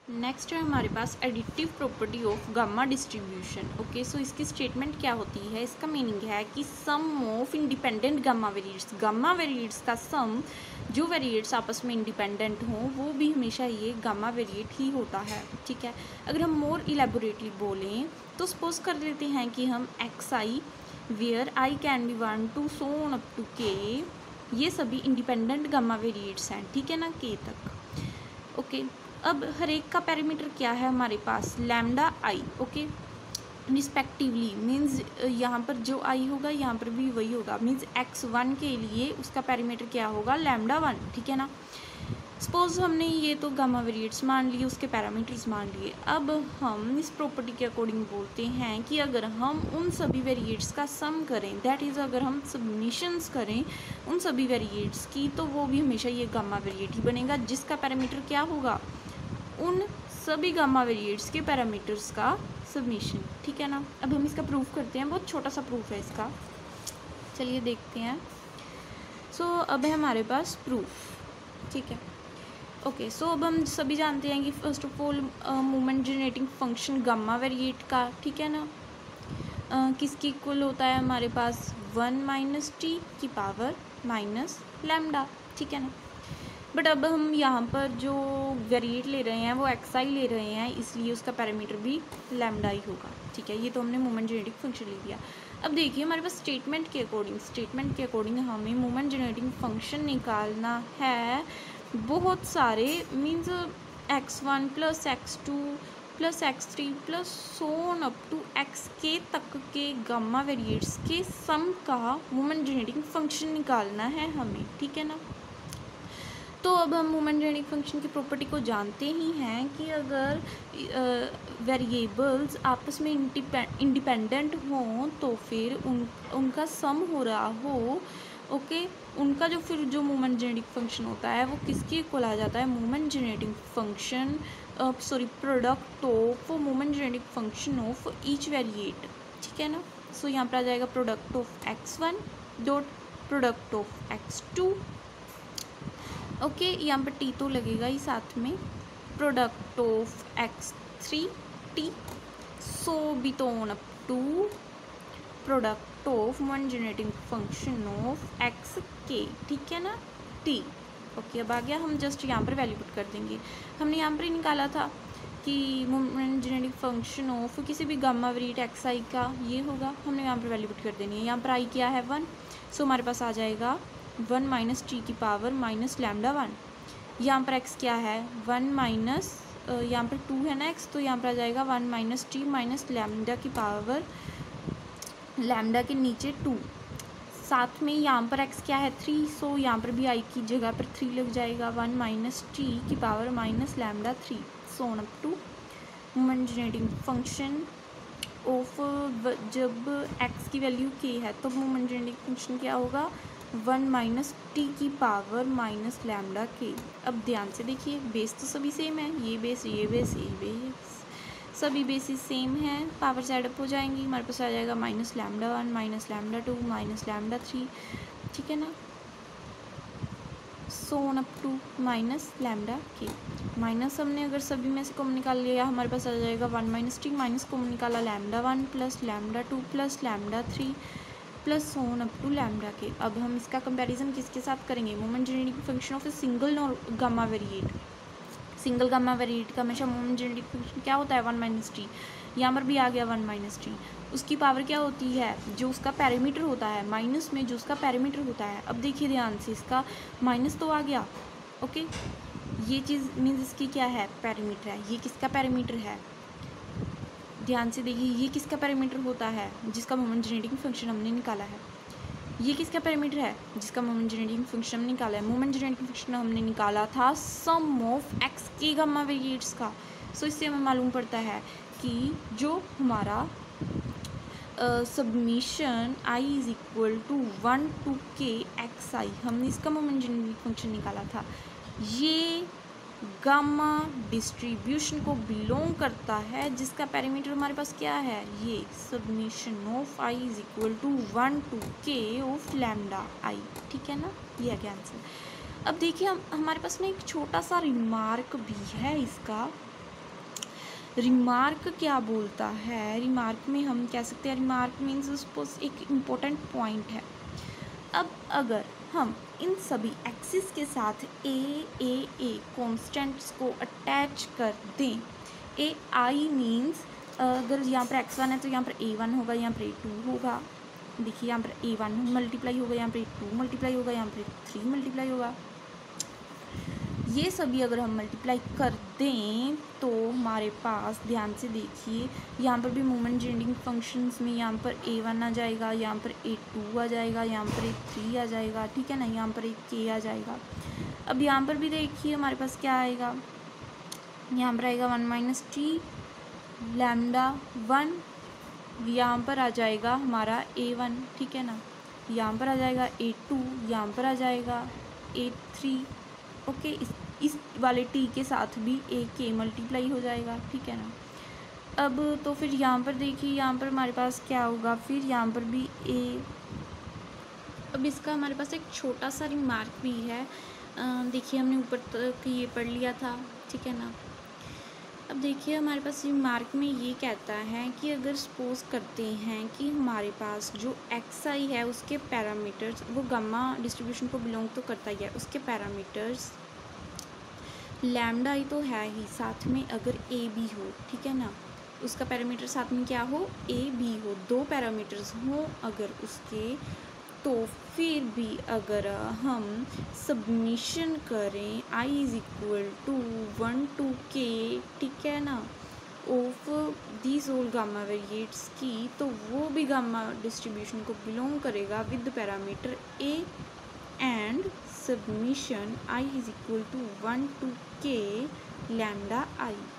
Next है हमारे पास additive property of gamma distribution. Okay, so इसकी स्टेटमेंट क्या होती है, इसका मीनिंग है कि sum of independent gamma variates का सम, जो वेरिएट्स आपस में इंडिपेंडेंट हों वो भी हमेशा ये गामा वेरिएट ही होता है। ठीक है, अगर हम मोर इलेबोरेटली बोलें तो सपोज कर लेते हैं कि हम x i where i can be 1 to so on up to k, ये सभी इंडिपेंडेंट गामा वेरिएट्स हैं। ठीक है ना, के तक। ओके, अब हर एक का पैरामीटर क्या है हमारे पास, lambda i. Okay, respectively means यहाँ पर जो आई होगा यहाँ पर भी वही होगा, मीन्स x1 के लिए उसका पैरामीटर क्या होगा, लैम्डा 1। ठीक है ना, सपोज हमने ये तो गामा वेरिएट्स मान लिए, उसके पैरामीटर्स मान लिए। अब हम इस प्रॉपर्टी के अकॉर्डिंग बोलते हैं कि अगर हम उन सभी वेरिएट्स का सम करें, दैट इज़ अगर हम सबमिशंस करें उन सभी वेरिएट्स की, तो वो भी हमेशा ये गामा वेरिएट ही बनेगा, जिसका पैरामीटर क्या होगा, उन सभी गामा वेरिएट्स के पैरामीटर्स का सबमिशन। ठीक है ना, अब हम इसका प्रूफ करते हैं, बहुत छोटा सा प्रूफ है इसका, चलिए देखते हैं। सो अब है हमारे पास प्रूफ। ठीक है, ओके, सो अब हम सभी जानते हैं कि first of all moment generating function gamma variate का, ठीक है ना, किसकी इक्वल होता है हमारे पास 1 - t की पावर माइनस लैम्डा। ठीक है ना, बट अब हम यहाँ पर जो वेरिएट ले रहे हैं वो एक्स आई ले रहे हैं, इसलिए उसका पैरामीटर भी लैम्डा ही होगा। ठीक है, ये तो हमने मोमेंट जनरेटिंग फंक्शन ले लिया। अब देखिए हमारे पास स्टेटमेंट के अकॉर्डिंग हमें मोमेंट जनरेटिंग फंक्शन निकालना है बहुत सारे, means x1 + x2 + x3 + so on up to xk तक के गामा वेरिएट्स के सम का मोमेंट जनरेटिंग फंक्शन निकालना है हमें। ठीक है ना, तो अब हम मोमेंट जनरेटिंग फंक्शन की प्रॉपर्टी को जानते ही हैं कि अगर वेरिएबल्स आपस में इंडिपेंडेंट हों तो फिर उनका सम हो रहा हो, ओके, उनका जो मोमेंट जनरेटिंग फंक्शन होता है वो किसके इक्वल आ जाता है, moment generating function product of moment generating function of each variate. ठीक है ना, सो यहाँ पर आ जाएगा product of x1 dot product of x2। Okay, यहाँ पर टी तो लगेगा ही साथ में, product of x3 t, so बी तो on up to product of moment generating function of x के। ठीक है ना, टी। ओके, अब आ गया, हम जस्ट यहाँ पर वैल्यू पुट कर देंगे। हमने यहाँ पर ही निकाला था कि मोमेंट जनरेटिंग फंक्शन ऑफ किसी भी गामा वेरिएट एक्स आई का ये होगा, हमने यहाँ पर वैल्यू पुट कर देनी है। यहाँ पर आई क्या है 1, सो हमारे पास आ जाएगा 1 - t की पावर माइनस लैम्डा 1। यहाँ पर x क्या है 1 माइनस, यहाँ पर 2 है ना x, तो यहाँ पर आ जाएगा 1 - t माइनस लैम्डा की पावर लैम्डा के नीचे 2, साथ में यहाँ पर x क्या है 3, सो यहाँ पर भी i की जगह पर 3 लग जाएगा, 1 - t की power minus lambda 3, so on up to moment generating function of, जब x की वैल्यू k है तो मोमेंट जनरेटिंग फंक्शन क्या होगा 1 - t की पावर माइनस लैम्डा के। अब ध्यान से देखिए, बेस तो सभी सेम है, ये बेस ये बेस ये बेस, सभी बेसिस सेम हैं, पावर साइड अप हो जाएंगी, हमारे पास आ जाएगा minus lambda 1 minus lambda 2 minus lambda 3। ठीक है ना, so on up to minus lambda के। माइनस हमने अगर सभी में से कॉमन निकाल लिया, हमारे पास आ जाएगा 1 - t, माइनस कॉमन निकाला lambda 1 plus lambda 2 plus lambda 3 plus on up to lambda के। अब हम इसका कंपैरिजन किसके साथ करेंगे, moment generating function of a single gamma variate. Single gamma variate का हमेशा मोमेंट जनरेटिंग फंक्शन क्या होता है 1 - t, यहाँ पर भी आ गया 1 - t, उसकी पावर क्या होती है, जो उसका पैरामीटर होता है, माइनस में जो उसका पैरामीटर होता है। अब देखिए ध्यान से, इसका माइनस तो आ गया, ओके, ये चीज़ मीन्स इसकी क्या है, पैरामीटर है, ये किसका पैरामीटर है, ध्यान से देखिए, ये किसका पैरामीटर होता है, जिसका मोमेंट जनरेटिंग फंक्शन हमने निकाला है। ये किसका पैरामीटर है, जिसका मोमेंट जनरेटिंग फंक्शन हमने निकाला है, मोमेंट जनरेटिंग फंक्शन हमने निकाला था सम ऑफ एक्स के गामा वेरिएट्स का। सो इससे हमें मालूम पड़ता है कि जो हमारा summation i is equal to 1 to k x i, हमने इसका मोमेंट जनरेटिंग फंक्शन निकाला था, ये गामा डिस्ट्रीब्यूशन को बिलोंग करता है, जिसका पैरामीटर हमारे पास क्या है, ये summation of i is equal to 1 to k of lambda i. ठीक है ना, ये है क्या आंसर। अब देखिए हमारे पास ना एक छोटा सा रिमार्क भी है इसका, रिमार्क क्या बोलता है, रिमार्क में हम कह सकते हैं, रिमार्क मीन्स सपोज एक इम्पोर्टेंट पॉइंट है। अब अगर हम इन सभी एक्सिस के साथ ए कॉन्स्टेंट्स को अटैच कर दें, ए आई मीन्स अगर यहाँ पर x1 है तो यहाँ पर a1 होगा, यहाँ पर a2 होगा। देखिए यहाँ पर a1 मल्टीप्लाई होगा, यहाँ पर a2 मल्टीप्लाई होगा, यहाँ पर 3 मल्टीप्लाई होगा। ये सभी अगर हम मल्टीप्लाई कर दें तो हमारे पास, ध्यान से देखिए, यहाँ पर भी मोमेंट जेनरेटिंग फंक्शंस में यहाँ पर a1 आ जाएगा, यहाँ पर a2 आ जाएगा, यहाँ पर a3 आ जाएगा, ठीक है ना, यहाँ पर एक k आ जाएगा। अब यहाँ पर भी देखिए हमारे पास क्या आएगा, यहाँ पर आएगा 1 माइनस टी लैम्डा 1, यहाँ पर आ जाएगा हमारा a1, ठीक है ना, यहाँ पर आ जाएगा a2, यहाँ पर आ जाएगा a3। ओके, इस वाले टी के साथ भी ए के मल्टीप्लाई हो जाएगा, ठीक है ना। अब तो फिर यहाँ पर देखिए, यहाँ पर हमारे पास क्या होगा, फिर यहाँ पर भी ए। अब इसका हमारे पास एक छोटा सा रिमार्क भी है। देखिए हमने ऊपर तक ये पढ़ लिया था, ठीक है ना। अब देखिए हमारे पास रिमार्क में ये कहता है कि अगर सपोज करते हैं कि हमारे पास जो एक्स आई है उसके पैरामीटर्स, वो गामा डिस्ट्रीब्यूशन को बिलोंग तो करता ही है, उसके पैरामीटर्स लैम्डा आई तो है ही, साथ में अगर ए बी हो, ठीक है ना, उसका पैरामीटर साथ में क्या हो, ए बी हो, 2 पैरामीटर्स हो अगर उसके, तो फिर भी अगर हम सबमिशन करें i is equal to 1 to k, ठीक है ना, of these all gamma variates की, तो वो भी गामा डिस्ट्रीब्यूशन को बिलोंग करेगा with parameter a and summation i is equal to 1 to k lambda i।